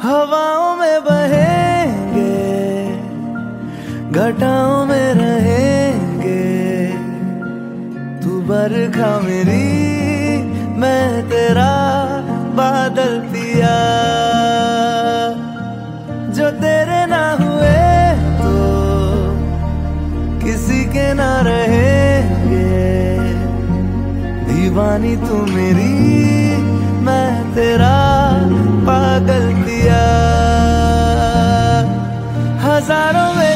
हवाओं में बहेंगे, घटाओं में रहेंगे। तू बरखा मेरी, मैं तेरा बादल पिया। जो तेरे ना हुए तो किसी के ना रहेंगे। दीवानी तू मेरी, मैं तेरा पागल पिया। हजारों में